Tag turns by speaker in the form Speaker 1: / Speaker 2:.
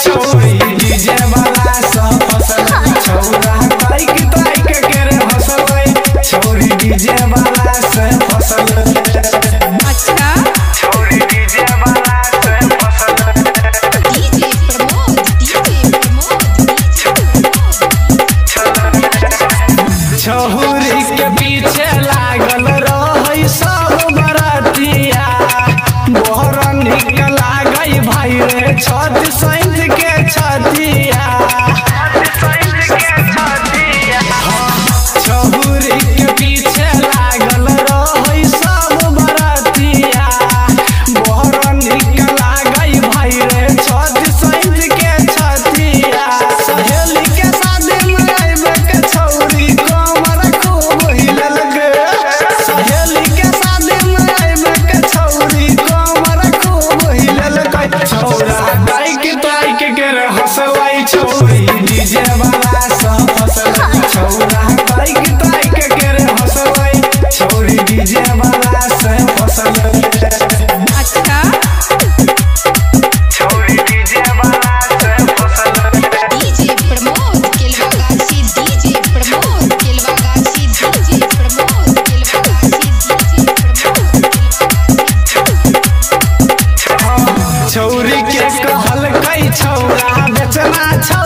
Speaker 1: छौरी डीजे वाला सब फसल छौरा ताइक ताइक के रे हंसबै छौरी डीजे वाला से फसल।
Speaker 2: अच्छा
Speaker 1: छौरी डीजे वाला से फसल।
Speaker 2: डीजे प्रमोद
Speaker 1: छौरी के पीछे लागल रहै सब बरातिया बोहर निकला गई भाई रे छत सैंध के छतिया। छौरी के पीछे लागल रहै सब बरातिया बोहर निकला गई भाई रे छत सैंध के छतिया। सहेली के शादी में आइबे के छौरी कमर खूब हिलल गे सहेली के शादी में आइबे के छौरी कमर खूब हिलल गे छौरा ताइक ताइक के रे हंसबै छौरी डीजे वाला सब फसल छौरा ताइक ताइक के रे हंसबै छौरी डीजे वाला से फसल।
Speaker 2: अच्छा
Speaker 1: छौरी डीजे वाला से फसल।
Speaker 2: डीजे प्रमोद केलवागासी डीजे प्रमोद केलवागासी डीजे प्रमोद केलवागासी डीजे प्रमोद केलवागासी।
Speaker 1: छौरी के कहल कई छौरा बेचना छौ